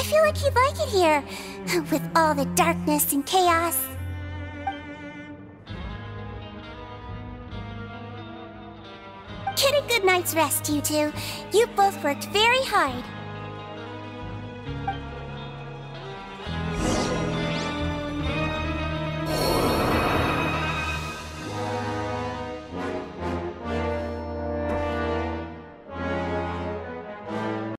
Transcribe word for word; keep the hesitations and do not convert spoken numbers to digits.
feel like you'd like it here, with all the darkness and chaos. Get a good night's rest, you two. You both worked very hard.